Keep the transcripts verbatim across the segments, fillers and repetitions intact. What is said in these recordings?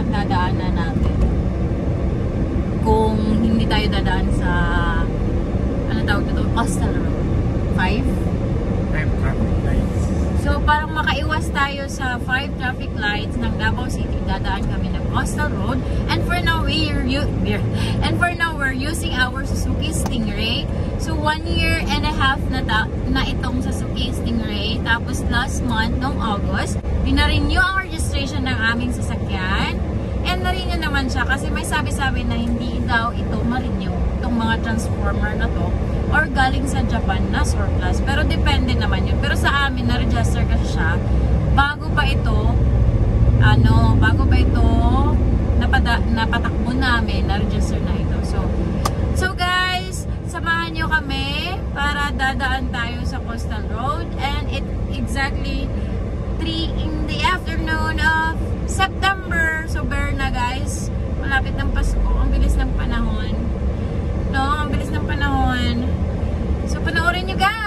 ang dadaanan natin. Kung hindi tayo dadaan sa ano tawag dito? Coastal Road. Five? Five traffic lights. So, parang makaiwas tayo sa five traffic lights ng Davao City, dadaan kami ng Coastal Road. And for now, we're, and for now, we're using our Suzuki Stingray. So, one year and a half na, ta na itong Suzuki Stingray. Tapos, last month, noong August, dinarenew ang registration ng aming sasakyan. And na-renew naman siya kasi may sabi-sabi na hindi daw ito ma-renew. Itong mga transformer na to. Or galing sa Japan na surplus. Pero depende naman yun. Pero sa amin, na-register kasi siya. Bago pa ito, ano, bago pa ito, napada, napatakbo namin, na-register na ito. So, so guys, samahan nyo kami para dadaan tayo sa Coastal Road. And it exactly three in the afternoon of September. So, bear na guys. Malapit ng Pasko. Ang bilis ng panahon. No, ang bilis ng panahon. So, panoorin nyo guys!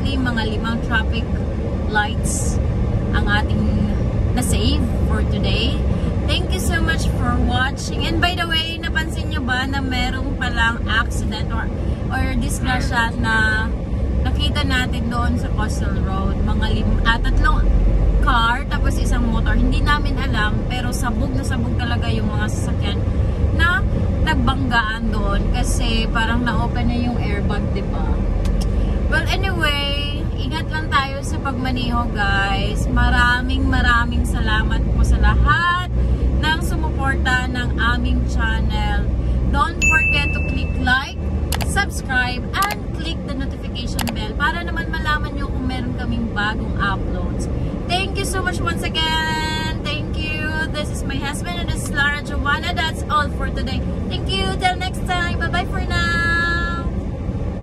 naging mga limang traffic lights ang ating na-save for today. Thank you so much for watching. And by the way, napansin nyo ba na merong palang accident or, or disgrasya na nakita natin doon sa Coastal Road? Mga lim ah, tatlong car, tapos isang motor. Hindi namin alam, pero sabog na sabog talaga yung mga sasakyan na nagbanggaan doon kasi parang na-open na yung airbag, diba? Well, anyway, ingat lang tayo sa pagmaniho, guys. Maraming maraming salamat po sa lahat ng sumuporta ng aming channel. Don't forget to click like, subscribe, and click the notification bell para naman malaman nyo kung meron kaming bagong uploads. Thank you so much once again. Thank you. This is my husband and this is Lara Joanna. That's all for today. Thank you. Till next time. Bye-bye for now.